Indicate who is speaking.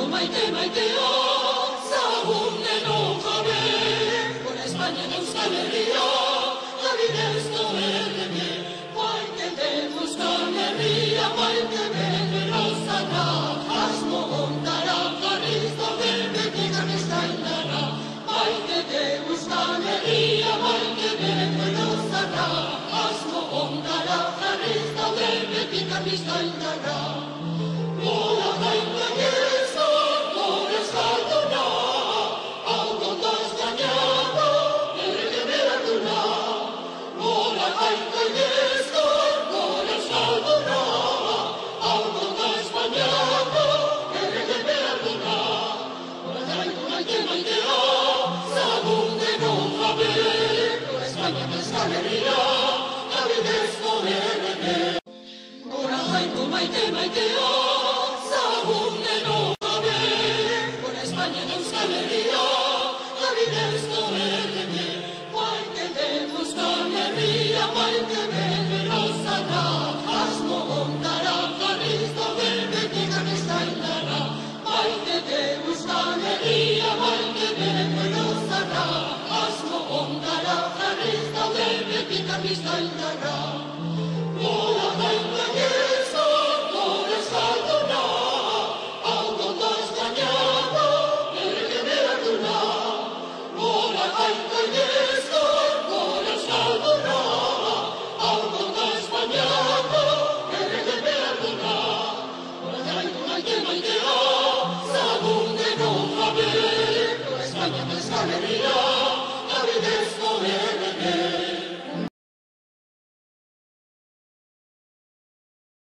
Speaker 1: maite maiteo, zaguneno jabe, con España en Euskal Herria, adinezko errege, maite den Euskal Herria, maite den erozara, asmo ondara, jarriz dauden betik amiztaindara, maite den Euskal Herria, maite den erozara, asmo ondara, jarriz dauden betik amiztaindara. Nola gaita gezor, nola eskalduna, algondo Espainiako, errege belarduna. Nola gaita gezor, nola eskalduna, algondo Espainiako, errege belarduna. Nola gaita maite maitea, zagundeno jabe, Espainiak Euskal Herria, adinezko errege. Nola gaita maite maitea, zaguneno jabe, con España en Euskal Herria, adinezko errege, maite den Euskal Herria, maite den erozara, asmo ondara, jarriz dauden betik amiztaindara, maite den Euskal Herria, maite den erozara, asmo ondara, jarriz dauden betik amiztaindara. Nola gaita gezor, nola eskalduna, algondo Espainiako, errege belarduna. Nola gaita gezor, nola eskalduna, algondo Espainiako, errege belarduna. Nola gaita maite maitea, zagundeno jabe, Espainiak Euskal Herria,